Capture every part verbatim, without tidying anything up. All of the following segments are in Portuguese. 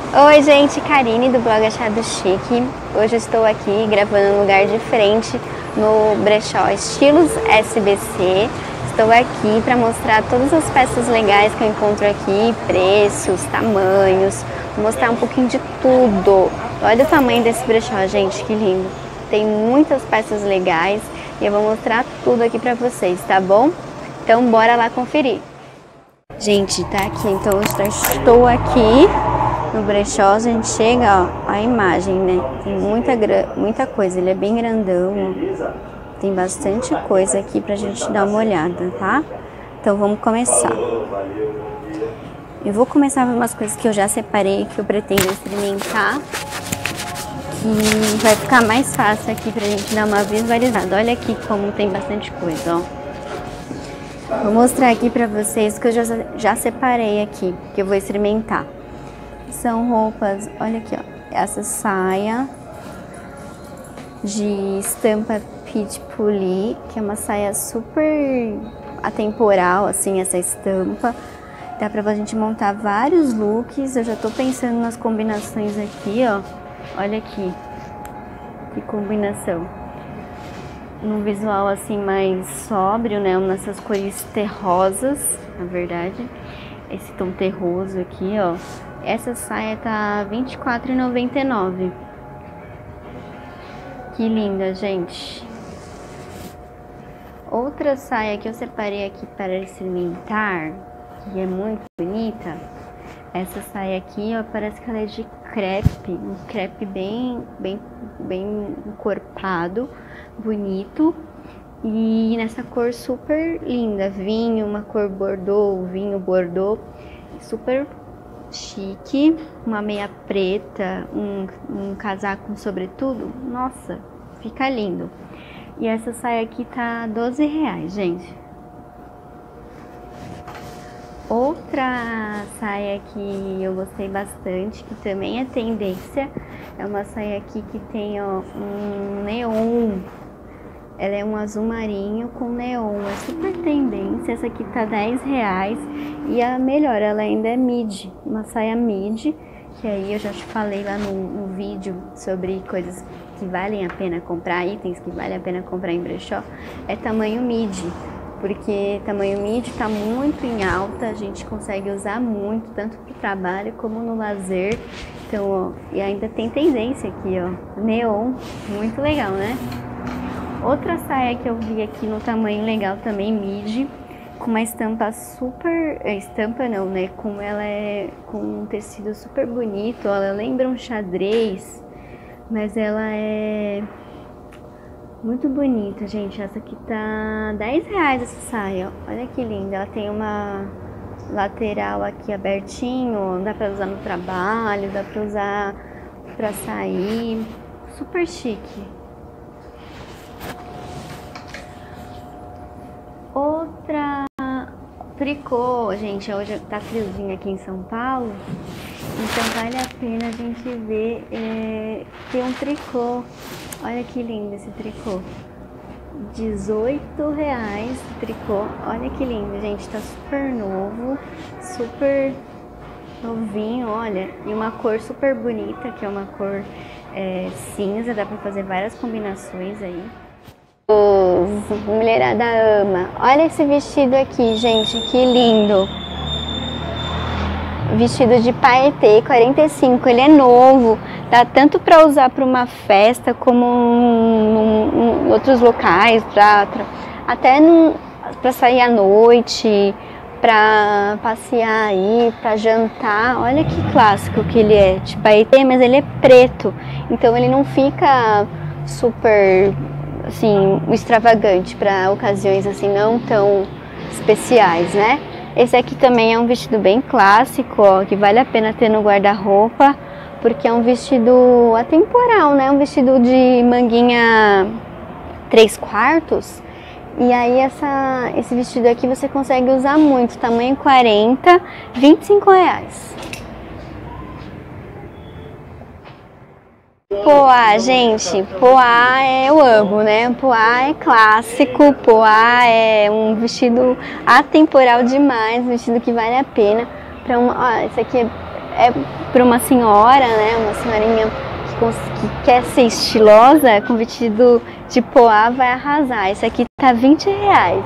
Oi gente, Karine do blog Achado Chique. Hoje eu estou aqui gravando um lugar diferente no brechó Estilos S B C. Estou aqui para mostrar todas as peças legais que eu encontro aqui, preços, tamanhos, vou mostrar um pouquinho de tudo. Olha o tamanho desse brechó, gente, que lindo. Tem muitas peças legais e eu vou mostrar tudo aqui para vocês, tá bom? Então bora lá conferir. Gente, tá aqui, então eu estou aqui no brechó, a gente chega, ó, a imagem, né? Tem muita, muita coisa, ele é bem grandão, ó. Tem bastante coisa aqui pra gente dar uma olhada, tá? Então vamos começar. Eu vou começar com umas coisas que eu já separei, que eu pretendo experimentar, que vai ficar mais fácil aqui pra gente dar uma visualizada. Olha aqui como tem bastante coisa, ó. Vou mostrar aqui pra vocês que eu já, já separei aqui, que eu vou experimentar. São roupas, olha aqui, ó, essa saia de estampa Peach Puli, que é uma saia super atemporal, assim, essa estampa. Dá pra gente montar vários looks, eu já tô pensando nas combinações aqui, ó, olha aqui, que combinação. Num visual assim mais sóbrio, né, nessas cores terrosas, na verdade, esse tom terroso aqui, ó. Essa saia tá vinte e quatro reais e noventa e nove centavos. Que linda, gente. Outra saia que eu separei aqui para experimentar, que é muito bonita. Essa saia aqui, ó, parece que ela é de crepe, um crepe bem, bem, bem encorpado, bonito. E nessa cor super linda, vinho, uma cor bordeaux, vinho bordeaux, super chique, uma meia preta, um, um casaco com sobretudo, nossa, fica lindo. E essa saia aqui tá doze reais, gente. Outra saia que eu gostei bastante, que também é tendência, é uma saia aqui que tem, ó, um neon. Ela é um azul marinho com neon, é super tendência. Essa aqui tá dez reais. E a melhor, ela ainda é midi, uma saia midi, que aí eu já te falei lá no, no vídeo sobre coisas que valem a pena comprar, itens que valem a pena comprar em brechó, é tamanho midi, porque tamanho midi tá muito em alta, a gente consegue usar muito, tanto pro trabalho como no lazer. Então, ó, e ainda tem tendência aqui, ó, neon, muito legal, né? Outra saia que eu vi aqui no tamanho legal também, midi, com uma estampa super... Estampa não, né? Como ela é com um tecido super bonito, ela lembra um xadrez, mas ela é muito bonita, gente. Essa aqui tá dez reais essa saia, ó. Olha que linda, ela tem uma lateral aqui abertinho, dá pra usar no trabalho, dá pra usar pra sair, super chique. Outra tricô, gente, hoje tá friozinho aqui em São Paulo, então vale a pena a gente ver, é, ter um tricô. Olha que lindo esse tricô, dezoito reais o tricô, olha que lindo, gente, tá super novo, super novinho, olha, e uma cor super bonita, que é uma cor é, cinza, dá pra fazer várias combinações aí. Mulherada ama. Olha esse vestido aqui, gente, que lindo. Vestido de paetê, quarenta e cinco, ele é novo. Dá tanto para usar para uma festa como em outros locais, pra, pra, até para sair à noite, para passear aí, para jantar. Olha que clássico que ele é, de paetê, mas ele é preto, então ele não fica super assim, extravagante para ocasiões assim não tão especiais, né? Esse aqui também é um vestido bem clássico, ó, que vale a pena ter no guarda-roupa, porque é um vestido atemporal, né? Um vestido de manguinha três quartos. E aí essa, esse vestido aqui você consegue usar muito, tamanho quarenta, vinte e cinco reais. Poá, gente, poá é, eu amo, né? Poá é clássico, poá é um vestido atemporal demais, um vestido que vale a pena. Pra uma, ó, esse aqui é, é para uma senhora, né? Uma senhorinha que, que quer ser estilosa, com vestido de poá vai arrasar. Esse aqui tá vinte reais.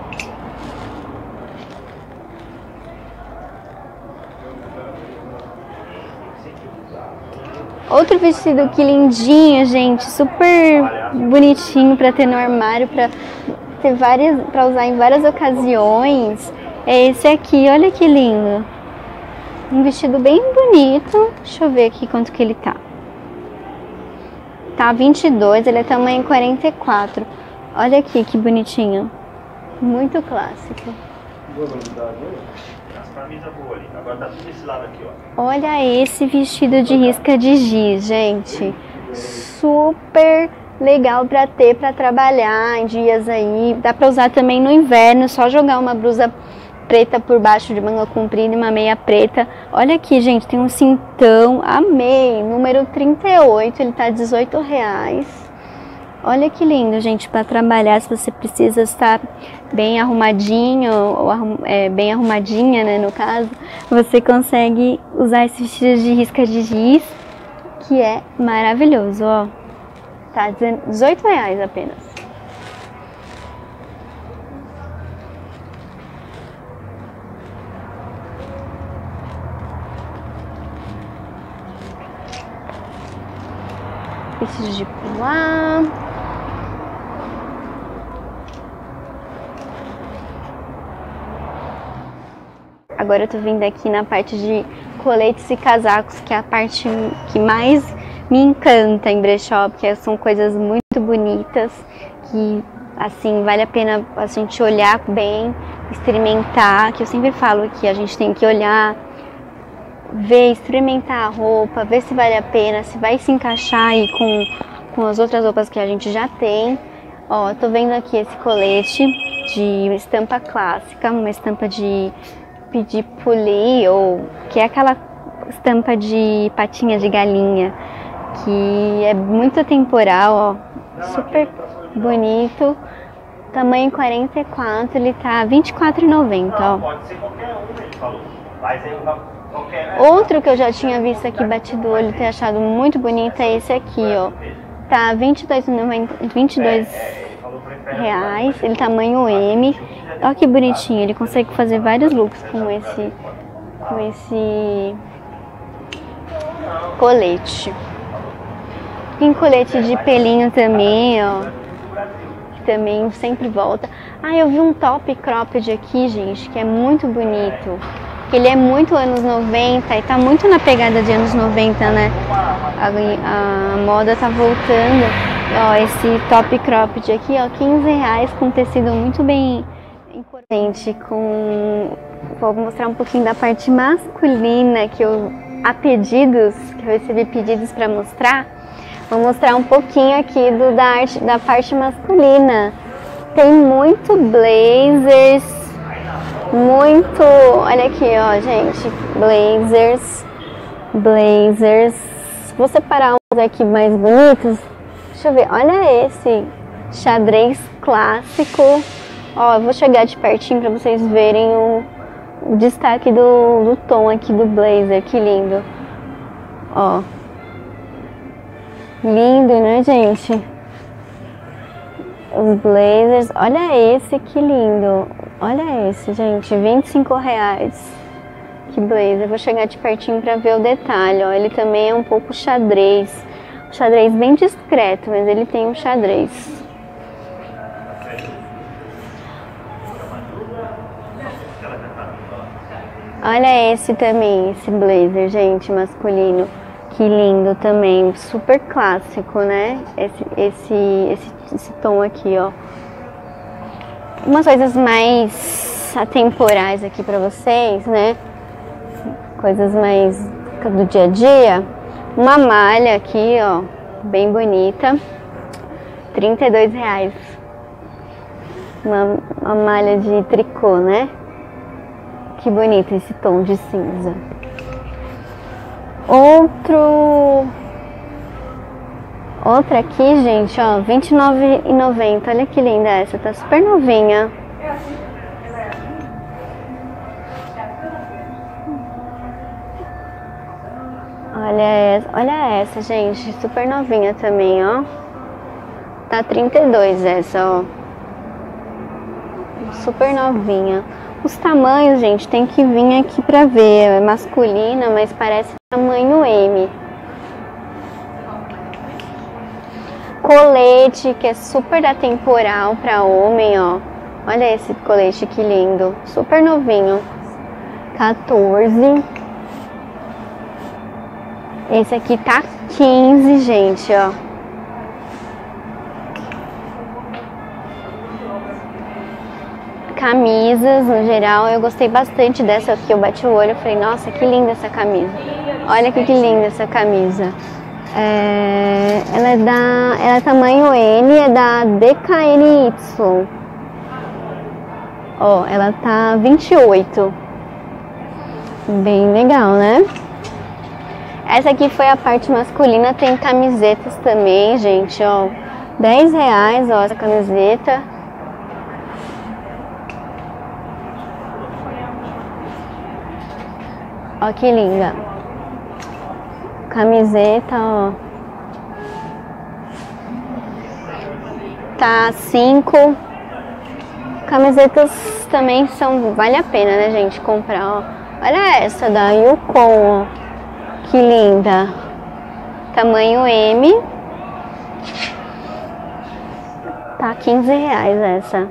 Outro vestido que lindinho, gente, super bonitinho para ter no armário, para ter várias, para usar em várias ocasiões. É esse aqui, olha que lindo. Um vestido bem bonito. Deixa eu ver aqui quanto que ele tá. Tá vinte e dois, ele é tamanho quarenta e quatro. Olha aqui que bonitinho. Muito clássico. Agora tá tudo desse lado aqui, ó. Olha esse vestido de risca de giz, gente. Super legal pra ter pra trabalhar em dias aí. Dá pra usar também no inverno, só jogar uma blusa preta por baixo de manga comprida e uma meia preta. Olha aqui, gente, tem um cintão. Amei! Número trinta e oito, ele tá dezoito reais. Olha que lindo, gente, para trabalhar, se você precisa estar bem arrumadinho, ou arrum, é, bem arrumadinha, né, no caso, você consegue usar esse vestido de risca de giz, que é maravilhoso, ó. Tá dezoito reais apenas. Vestido de pular. Agora eu tô vindo aqui na parte de coletes e casacos, que é a parte que mais me encanta em brechó, porque são coisas muito bonitas, que assim, vale a pena a gente olhar bem, experimentar, que eu sempre falo que a gente tem que olhar, ver, experimentar a roupa, ver se vale a pena, se vai se encaixar aí com, com as outras roupas que a gente já tem. Ó, tô vendo aqui esse colete de estampa clássica, uma estampa de pedir polir, ou que é aquela estampa de patinha de galinha, que é muito temporal, ó, super bonito, tamanho quarenta e quatro, ele tá vinte e quatro reais e noventa centavos, ó. Pode ser qualquer um, ele falou. Mas aí qualquer... Outro que eu já tinha visto aqui, batido o olho e ter achado muito bonito, é esse aqui, ó. Tá vinte e dois reais, ele tamanho M. Olha que bonitinho, ele consegue fazer vários looks com esse, com esse colete. Tem colete de pelinho também, ó, que também sempre volta. Ah, eu vi um top cropped aqui, gente, que é muito bonito. Ele é muito anos noventa e tá muito na pegada de anos noventa, né? A, a moda tá voltando. Ó, esse top cropped aqui, ó, quinze reais, com tecido muito bem importante. Com... Vou mostrar um pouquinho da parte masculina, que eu, a pedidos, que eu recebi pedidos para mostrar. Vou mostrar um pouquinho aqui do, da, arte, da parte masculina. Tem muito blazers, muito... Olha aqui, ó, gente, blazers, blazers. Vou separar uns aqui mais bonitos. Deixa eu ver, olha esse xadrez clássico. Ó, eu vou chegar de pertinho pra vocês verem o, o destaque do, do tom aqui do blazer, que lindo. Ó. Lindo, né, gente? Os blazers, olha esse, que lindo. Olha esse, gente, vinte e cinco reais. Que blazer, vou chegar de pertinho pra ver o detalhe, ó. Ele também é um pouco xadrez. Um xadrez bem discreto, mas ele tem um xadrez. Olha esse também, esse blazer, gente, masculino. Que lindo também, super clássico, né? Esse, esse, esse, esse tom aqui, ó. Umas coisas mais atemporais aqui pra vocês, né? Coisas mais do dia a dia. Uma malha aqui, ó, bem bonita. trinta e dois reais. Uma, uma malha de tricô, né? Que bonito esse tom de cinza. Outro... Outra aqui, gente, ó, vinte e nove reais e noventa centavos. Olha que linda essa, tá super novinha. Olha essa, olha essa, gente, super novinha também, ó. Tá trinta e dois essa, ó. Super novinha. Os tamanhos, gente, tem que vir aqui pra ver. É masculina, mas parece tamanho M. Colete, que é super atemporal pra homem, ó. Olha esse colete, que lindo. Super novinho. quatorze. Esse aqui tá quinze, gente, ó. Camisas, no geral, eu gostei bastante dessa aqui. Eu bati o olho e falei, nossa, que linda essa camisa. Olha que, que linda essa camisa. É, ela é da, ela é tamanho N, é da D K N Y. Ó, ela tá vinte e oito. Bem legal, né? Essa aqui foi a parte masculina, tem camisetas também, gente, ó. dez reais, ó, essa camiseta. Ó que linda. Camiseta, ó. Tá cinco. Camisetas também são, vale a pena, né, gente, comprar, ó. Olha essa da Yukon, ó. Que linda. Tamanho M. Tá quinze reais essa.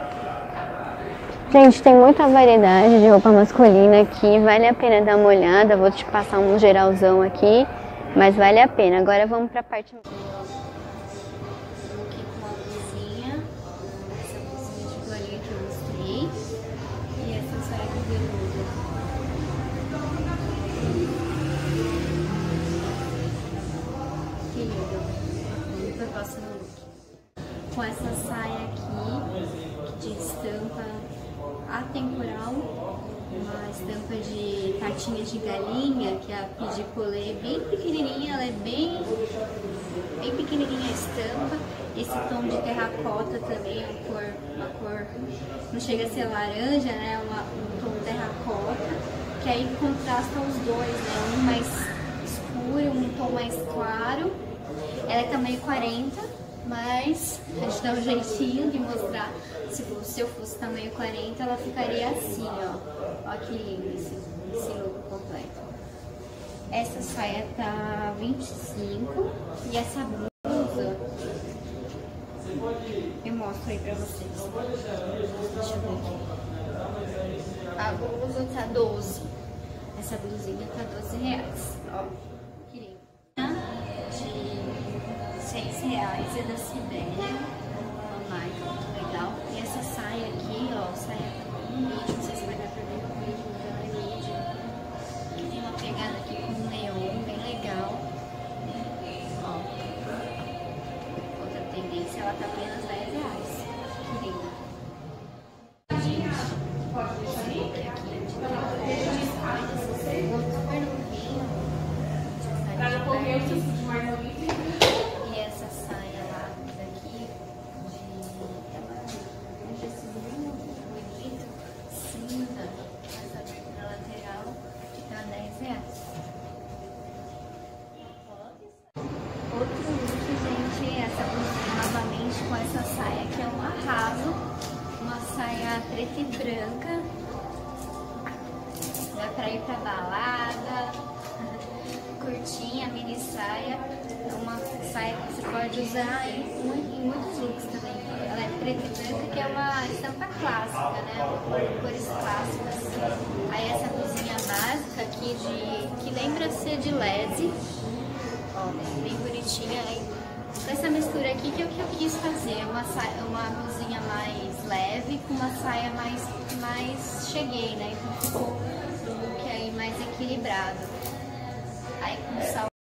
Gente, tem muita variedade de roupa masculina aqui. Vale a pena dar uma olhada. Vou te passar um geralzão aqui. Mas vale a pena. Agora vamos pra parte... Aqui com a blusinha. Essa blusinha de golinha que eu mostrei. E essa saia de veludo. Que lindo. Vamos pra próxima look. Com essa saia aqui, de estampa atemporal, uma estampa de patinhas de galinha, que é a pidicolê, bem pequenininha, ela é bem, bem pequenininha a estampa. Esse tom de terracota também, uma cor, uma cor, não chega a ser laranja, né, uma, um tom terracota, que aí contrasta os dois, né, um mais escuro, um tom mais claro. Ela é tamanho quarenta, mas a gente dá um jeitinho de mostrar. Se, se eu fosse tamanho quarenta, ela ficaria assim, ó. Ó que lindo esse, esse look completo. Essa saia tá vinte e cinco e essa blusa eu mostro aí pra vocês. Deixa eu ver aqui. A blusa tá doze. Essa blusinha tá doze reais. Ó, que linda. De seis reais é da Sibéria. Uma marca muito legal. E essa saia aqui, ó, saia mídia, não sei se vai dar pra ver no vídeo, mas ela é mídia. Tem uma pegada aqui com neon, bem legal. Ó, outra tendência, ela tá apenas dez reais. Que linda. Gente, esse look aqui de tricô, super novinho. E essa saia lá daqui de cinza, essa abertura lateral, que tá dez reais. Outro look, gente, essa blusinha novamente com essa saia que é um arraso, uma saia preta e branca, dá pra ir pra balada, curtinha, mini saia, uma saia que você pode usar em, em muitos looks também. Ela é preta e branca, que é uma estampa clássica, né? Cores clássicas. Aí essa blusinha básica aqui, de, que lembra ser de lese, ó, bem bonitinha. Aí, com essa mistura aqui que é o que eu quis fazer, uma, saia, uma blusinha mais leve com uma saia mais, mais cheguei, né? Então ficou um look aí mais equilibrado. Aí com sal